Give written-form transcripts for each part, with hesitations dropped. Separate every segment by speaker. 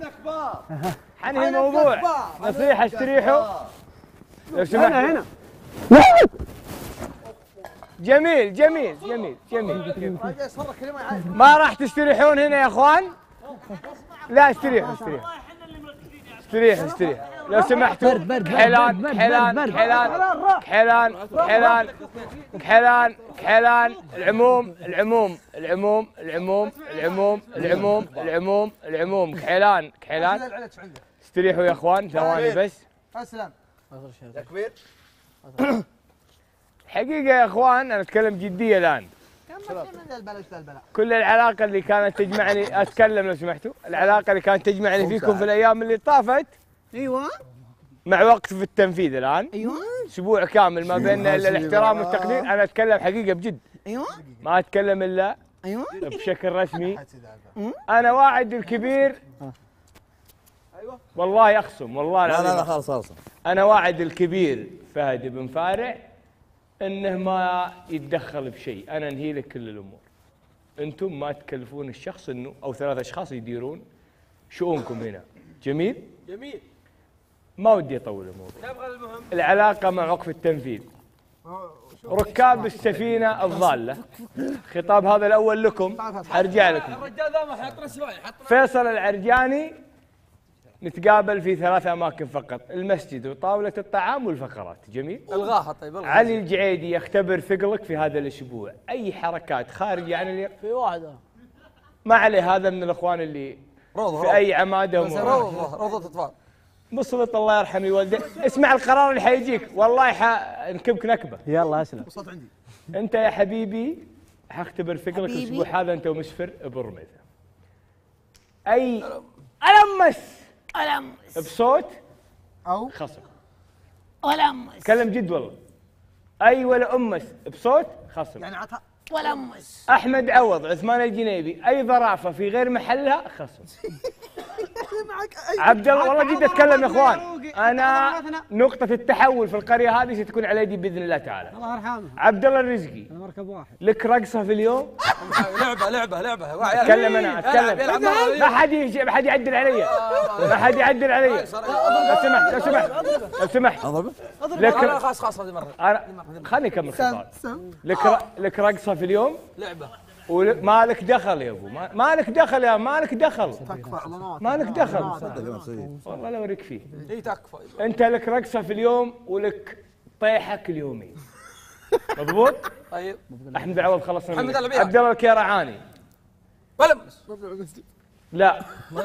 Speaker 1: حنهي الموضوع. نصيحة استريحوا لو سمحت.
Speaker 2: هنا
Speaker 1: جميل جميل جميل جميل. ما راح تستريحون هنا يا اخوان؟ لا استريحوا استريحوا استريحوا استريحوا لو سمحتوا. كحلان كحلان كحلان كحلان كحلان كحلان كحلان. العموم العموم العموم العموم العموم العموم العموم العموم. كحلان كحلان. استريحوا يا اخوان ثواني بس.
Speaker 3: اسلم
Speaker 4: يا كبير.
Speaker 1: حقيقة يا اخوان انا اتكلم جدية الان. كل العلاقة اللي كانت تجمعني، اتكلم لو سمحتوا، العلاقة اللي كانت تجمعني فيكم في الايام اللي طافت
Speaker 3: ايوه
Speaker 1: مع وقت في التنفيذ الان.
Speaker 3: ايوه
Speaker 1: اسبوع كامل ما بين الاحترام والتقدير. انا اتكلم حقيقة بجد.
Speaker 3: ايوه
Speaker 1: ما اتكلم الا
Speaker 3: ايوه
Speaker 1: بشكل رسمي. انا واعد الكبير والله اقسم والله العظيم.
Speaker 4: لا لا خلاص خلاص.
Speaker 1: انا واعد الكبير فهد بن فارع انه ما يتدخل بشيء. انا انهي لك كل الامور. انتم ما تكلفون الشخص انه او 3 اشخاص يديرون شؤونكم هنا. جميل؟
Speaker 5: جميل.
Speaker 1: ما ودي اطول الموضوع.
Speaker 5: نبغى المهم.
Speaker 1: العلاقه مع وقف التنفيذ. ركاب السفينه الضاله. خطاب هذا الاول لكم، ارجع لكم.
Speaker 5: الرجال ذا ما حط رسواي حط.
Speaker 1: فيصل العرجاني نتقابل في 3 اماكن فقط، المسجد وطاوله الطعام والفقرات. جميل؟
Speaker 5: الغاها طيب الغاها.
Speaker 1: علي الجعيدي يختبر ثقلك في هذا الاسبوع. اي حركات خارجه عن
Speaker 2: في واحدة
Speaker 1: ما عليه. هذا من الاخوان اللي في اي عماده
Speaker 5: روضة اطفال.
Speaker 1: مسلط الله يرحم والديه. اسمع القرار اللي حيجيك والله حنكبك نكبه.
Speaker 2: يلا اسلم.
Speaker 3: وصلت عندي
Speaker 1: انت يا حبيبي حاختبر ثقلك الاسبوع هذا انت ومسفر برميثه. اي المس بصوت
Speaker 3: او
Speaker 1: خصم.
Speaker 6: ولمس
Speaker 1: تكلم جد والله. اي ولا امس بصوت خصم.
Speaker 3: يعني عطها
Speaker 6: ولمس.
Speaker 1: احمد عوض عثمان الجنيبي اي ضرافه في غير محلها خصم.
Speaker 3: معك
Speaker 1: عبد الله والله جد اتكلم يا اخوان. انا نقطه التحول في القريه هذه ستكون على يدي باذن الله تعالى.
Speaker 2: الله يرحمه.
Speaker 1: عبد الله الرزقي
Speaker 2: مركب واحد.
Speaker 1: لك رقصه في اليوم.
Speaker 5: لعبة
Speaker 1: اتكلم انا اتكلم. ما حد يعدل علي. ما حد يعدل علي. لو سمحت لو سمحت لو سمحت. لك
Speaker 5: خلاص خلاص هذه مرة.
Speaker 1: انا خليني اكمل خطاب. لك رقصه في اليوم.
Speaker 5: لعبة.
Speaker 1: ما لك دخل يا ابو. ما لك دخل يا ما لك دخل. ما لك دخل والله لا اوريك فيه.
Speaker 5: اي تكفى.
Speaker 1: انت لك رقصه في اليوم ولك طيحه كل يومين. مضبوط؟
Speaker 5: طيب.
Speaker 1: احمد عوض خلصنا.
Speaker 5: محمد العبيد.
Speaker 1: عبد الله الكيرعاني.
Speaker 5: ولمس.
Speaker 1: لا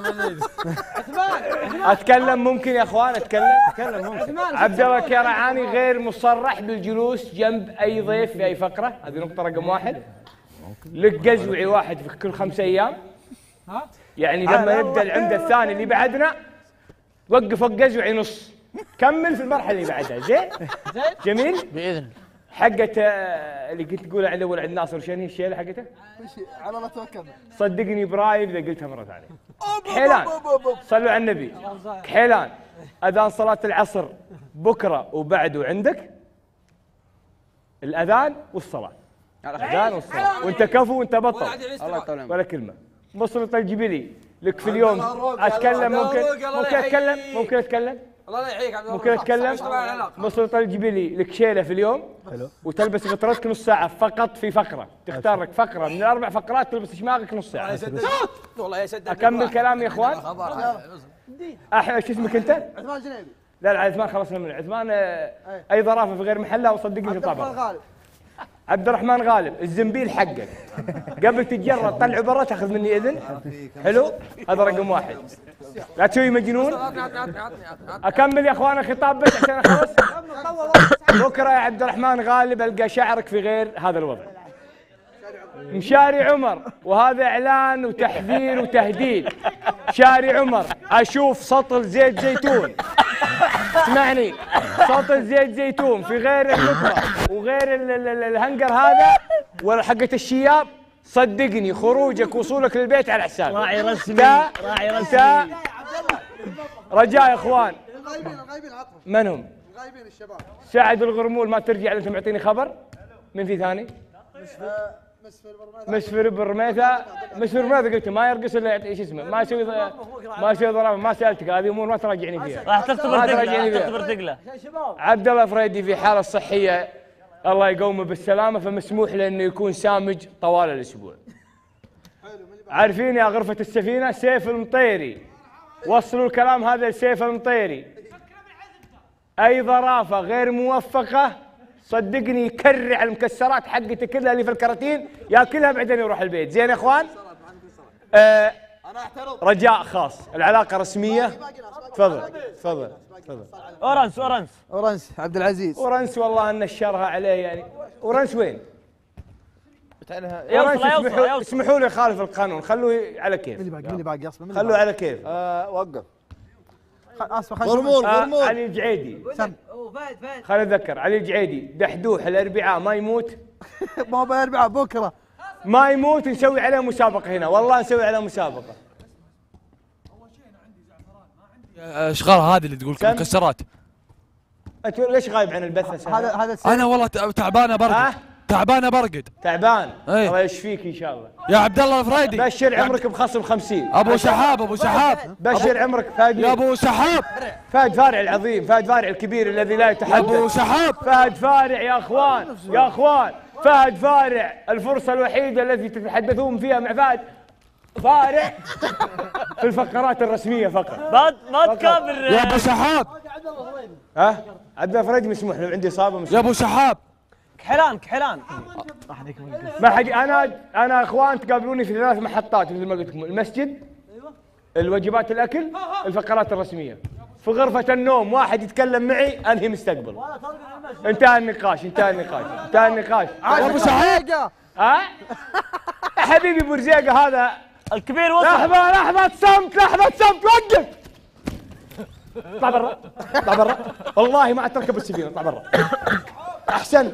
Speaker 1: اتكلم ممكن يا اخوان اتكلم ممكن. عبد الله الكيرعاني غير مصرح بالجلوس جنب اي ضيف في اي فقره. هذه نقطه رقم 1. لك قزوعي واحد في كل 5 ايام. يعني لما يبدا العمده الثاني اللي بعدنا وقف قزوعي نص. كمل في المرحله اللي بعدها. زين جميل
Speaker 6: باذن.
Speaker 1: حقته اللي كنت تقولها عند اول عند ناصر. شنو هي الشيله حقته؟
Speaker 3: على الله توكلنا.
Speaker 1: صدقني ابراهيم اذا قلتها مره ثانيه. كحيلان صلوا على النبي. كحيلان اذان صلاه العصر بكره وبعده عندك الاذان والصلاه. الاذان والصلاه وانت كفو وانت بطل.
Speaker 5: الله يطول
Speaker 1: ولا كلمه. مسلط الجبلي لك في اليوم اتكلم. ممكن اتكلم
Speaker 5: الله لا يحييك عبد الله.
Speaker 1: ممكن اتكلم. مسلط الجبلي لك شيله في اليوم. حلو. وتلبس غطرتك نص ساعه فقط في فقره. تختار لك فقره من 4 فقرات تلبس شماغك نص ساعه.
Speaker 5: والله يا سد.
Speaker 1: اكمل كلامي يا اخوان. احمد شو اسمك انت؟
Speaker 3: عثمان الجنيبي.
Speaker 1: لا عثمان خلصنا منه. عثمان اي ظرافه في غير محلها وصدقني تطابق. عبد الرحمن غالب الزنبيل حقك قبل تتجرد طلعه برا تاخذ مني اذن. حلو هذا رقم 1. لا تسوي مجنون. اكمل يا اخوان الخطاب بس عشان اخلص. بكره يا عبد الرحمن غالب القى شعرك في غير هذا الوضع. مشاري عمر وهذا اعلان وتحذير وتهديد. شاري عمر اشوف سطل زيت زيتون. اسمعني سطل زيت زيتون في غير النطره وغير الهنجر هذا ولا حقه الشياب. صدقني خروجك وصولك للبيت على حسابي.
Speaker 2: راعي رسمي راعي رسمي.
Speaker 1: رجاء يا اخوان.
Speaker 3: الغايبين عطهم.
Speaker 1: من هم؟
Speaker 3: الغايبين الشباب.
Speaker 1: سعد الغرمول ما ترجع انت معطيني خبر. من في ثاني؟ مسفر برميثه قلت ما يرقص الا يعطي ايش اسمه ما يسوي ضرب ما سالتك هذه امور ما تراجعني فيها
Speaker 2: راح تختبر ثقله
Speaker 1: عبد الله فريدي في حاله صحيه الله يقومه بالسلامه فمسموح له انه يكون سامج طوال الاسبوع. عارفين يا غرفه السفينه سيف المطيري وصلوا الكلام هذا لسيف المطيري اي ظرافه غير موفقه صدقني يكرع المكسرات حقته كلها اللي في الكراتين ياكلها بعدين يروح البيت. زين يا اخوان رجاء خاص العلاقه رسميه. تفضل
Speaker 3: اورنس عبد العزيز.
Speaker 1: اورنس والله ان الشرها عليه يعني. اورنس وين؟
Speaker 2: يوصل
Speaker 1: اسمحوا لي خالف القانون خلوه على كيف.
Speaker 3: اللي باقي اصلا
Speaker 1: خلوه على كيف.
Speaker 5: وقف.
Speaker 3: غرمول
Speaker 1: علي الجعيدي خليني اتذكر علي الجعيدي دحدوح الاربعاء ما يموت.
Speaker 3: ما هو بالاربعاء بكره
Speaker 1: ما يموت نسوي عليه مسابقه هنا والله نسوي عليه مسابقه.
Speaker 4: اشغال هذه اللي تقول مكسرات.
Speaker 1: انت ليش غايب عن البث
Speaker 3: هذا
Speaker 4: انا والله تعبان برقد. تعبان
Speaker 1: الله يشفيك ان شاء الله
Speaker 4: يا عبد الله الفريدي.
Speaker 1: بشر عمرك بخصم 50.
Speaker 4: ابو شحاب
Speaker 1: بشر عمرك فهد
Speaker 4: يا ابو شحاب.
Speaker 1: فهد فارع العظيم فهد فارع الكبير الذي لا يتحدث.
Speaker 4: ابو شحاب
Speaker 1: فهد فارع يا اخوان فهد فارع الفرصه الوحيده التي تتحدثون فيها مع فهد فارع في الفقرات الرسميه فقط.
Speaker 2: ما تكابر
Speaker 4: يا ابو شحاب.
Speaker 1: عبد الله الفريدي مسموح له عندي اصابه
Speaker 4: يا ابو شحاب.
Speaker 2: كحلان
Speaker 1: ما حد انا اخوان تقابلوني في 3 محطات مثل ما قلت لكم المسجد الوجبات الاكل الفقرات الرسميه. في غرفه النوم واحد يتكلم معي انهي مستقبل. انتهى النقاش
Speaker 4: يا ابو شحاب.
Speaker 1: حبيبي بورزيقه هذا
Speaker 2: الكبير وصل.
Speaker 1: لحظه صمت وقف. اطلع برا والله ما تركب السفينه اطلع برا. احسن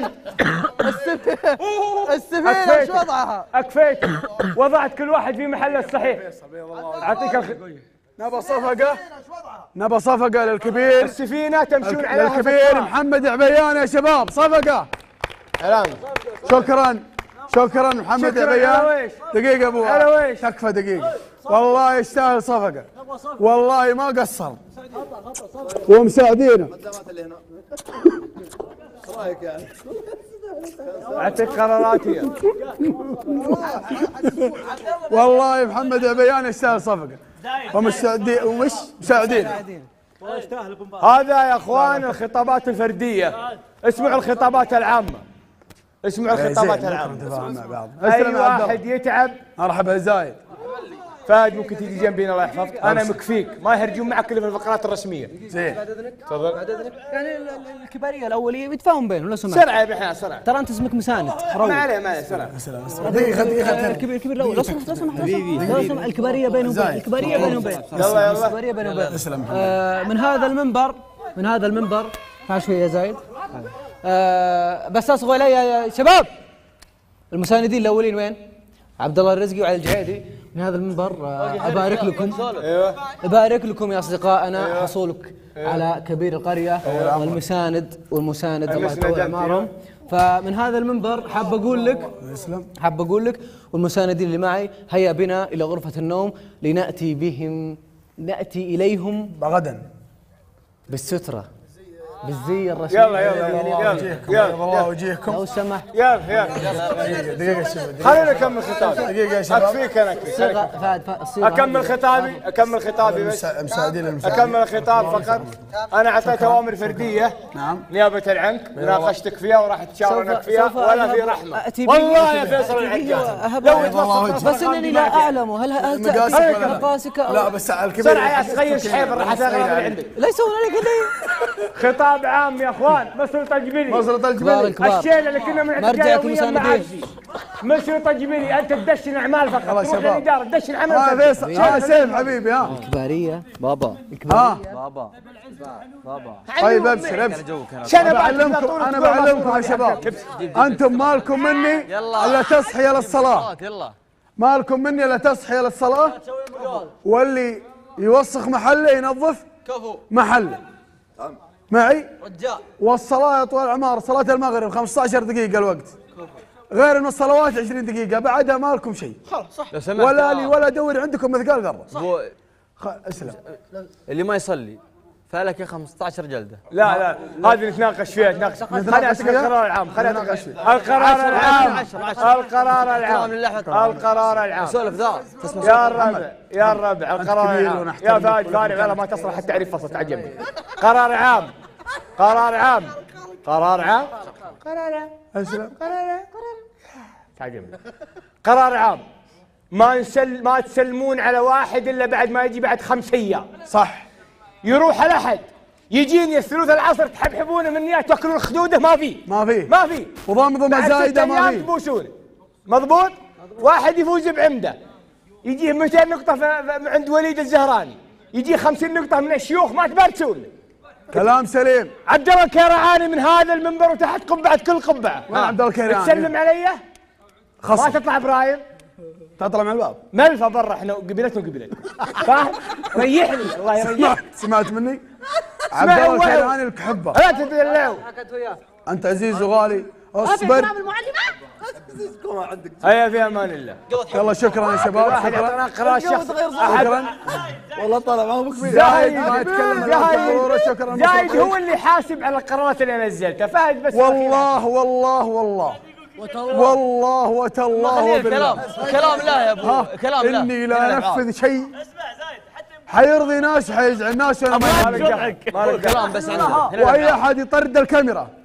Speaker 3: السفينه شو وضعها؟
Speaker 1: اكفيت وضعت كل واحد في محله الصحيح. اعطيك
Speaker 7: نبى صفقة للكبير.
Speaker 1: السفينه تمشون عليها
Speaker 7: الكبير محمد عبيان يا شباب صفقة. شكرا محمد عبيان. دقيقة ابو تكفى دقيقة والله يستاهل صفقة والله ما قصر ومساعدينا.
Speaker 5: رايك يعني
Speaker 1: اعطيك قراراتي
Speaker 7: والله محمد عبيان يستاهل صفقة مساعدين.
Speaker 1: هذا يا اخوان الخطابات الفرديه. اسمعوا الخطابات العامه. اي واحد يتعب.
Speaker 7: مرحبا زايد.
Speaker 1: فهد ممكن تيجي جنبي الله يحفظك. انا مكفيك ما يهرجون معك الا في الفقرات الرسميه.
Speaker 7: زين
Speaker 1: تفضل.
Speaker 8: يعني الكباريه الاوليه بيتفاهم بينهم لو سمحت.
Speaker 1: سرعه يا ابن حلال سرعه.
Speaker 8: ترى انت اسمك مساند.
Speaker 1: ما عليه سرعه.
Speaker 8: الكبير الاول لو سمحت الكباريه بينهم بين. من هذا المنبر تعال شوي يا زايد. بس اصغوا علي يا شباب. المساندين الاولين وين؟ عبد الله الرزقي وعلي الجعيدي. من هذا المنبر ابارك لكم يا اصدقائنا حصولك على كبير القريه والمساند الله يطول اعمارهم. فمن هذا المنبر حاب اقول لك والمساندين اللي معي هيا بنا الى غرفه النوم ناتي اليهم
Speaker 7: غدا
Speaker 8: بالستره بالزي الرسمي.
Speaker 1: يلا
Speaker 7: والله وجيهكم
Speaker 8: لو سمحت.
Speaker 1: يلا
Speaker 7: دقيقة شباب
Speaker 1: خليني اكمل خطابي.
Speaker 7: دقيقة يا شباب
Speaker 1: اكفيك انا اكمل خطابي بس
Speaker 7: مساعدين
Speaker 1: اكمل الخطاب فقط. انا اعطيت اوامر فرديه نيابه عنك ناقشتك فيها وراح تشاورنك فيها ولا في رحمه والله يا فيصل العجاز. لو يتوسط
Speaker 8: بس انني لا اعلم هل تاتي مقاسك او
Speaker 7: لا بس الكبير
Speaker 1: بسرعه يا صغير شحيب راح اشغل عندك.
Speaker 8: لا يسوون عليك
Speaker 1: خطاب عام يا اخوان. مسرطه جبلي
Speaker 8: الكبار
Speaker 1: الشيله اللي كنا
Speaker 8: مرجع
Speaker 1: يوميا مسرطه جبلي. انت تدشن اعمال فقط. تروح للاداره تدشن عمل.
Speaker 7: فيصل سيف حبيبي
Speaker 8: الكباريه
Speaker 2: بابا
Speaker 7: طيب ابشر انا بعلمكم يا شباب. انتم مالكم مني الا تصحي للصلاه. مالكم مني الا تصحي للصلاه. واللي يوسخ محله ينظف محله معي. والصلاه يا طويل العمر صلاه المغرب 15 دقيقه الوقت. غير ان الصلوات 20 دقيقة، بعدها ما لكم شيء.
Speaker 3: خلاص صح.
Speaker 9: لو سمحت
Speaker 7: ولا لي ولا دوري عندكم مثقال ذرة.
Speaker 9: أبو
Speaker 7: اسلم.
Speaker 9: اللي ما يصلي فلك 15 جلدة.
Speaker 1: لا هذه نتناقش فيها خليني اعطيك القرار العام. القرار العام
Speaker 9: سولف ذا
Speaker 1: يا الربع القرار العام يا فهد فارغ ولا ما تصلح حتى تعريف فصل تعجبني. قرار عام
Speaker 7: اسلم.
Speaker 1: تعجبني. قرار عام ما تسلمون على واحد الا بعد ما يجي بعد 5 ايام.
Speaker 7: صح.
Speaker 1: يروح الاحد يجيني الثلث العصر تحبحبونه مني تاكلون خدوده ما في
Speaker 7: وضامن زايده ما في.
Speaker 1: تبوسونه مضبوط. واحد يفوز بعمده يجيه 200 نقطه عند وليد الزهراني، يجي 50 نقطه من الشيوخ ما تبرسون.
Speaker 7: كلام سليم.
Speaker 1: عبد الله الكيرعاني من هذا المنبر وتحت قبعه كل قبعه.
Speaker 7: وين عبد الله الكيرعاني؟
Speaker 1: تسلم علي ما تطلع برايم،
Speaker 7: تطلع من الباب.
Speaker 1: ملفه برا احنا قبيلتنا فاهم؟ ريحني الله يريحك.
Speaker 7: سمعت مني؟ عبد الله الكيرعاني لك حبه.
Speaker 1: لا تدلعوا.
Speaker 7: انت عزيز وغالي. اصبر.
Speaker 1: هيا في امان الله.
Speaker 7: يلا شكرا يا شباب.
Speaker 1: شكرا. قرار الشخص
Speaker 7: شكرا.
Speaker 3: والله طلع ما هو مكبير.
Speaker 7: زايد ما يتكلم الا شكرا.
Speaker 1: زايد هو اللي حاسب على القرارات اللي نزلتها. فهد بس
Speaker 7: والله وتالله وبالله.
Speaker 9: كلام لا يا ابو كلام لا.
Speaker 7: اني لا انفذ شيء حيرضي ناس وحيزعل ناس.
Speaker 9: كلام بس عندنا.
Speaker 7: واي احد يطرد الكاميرا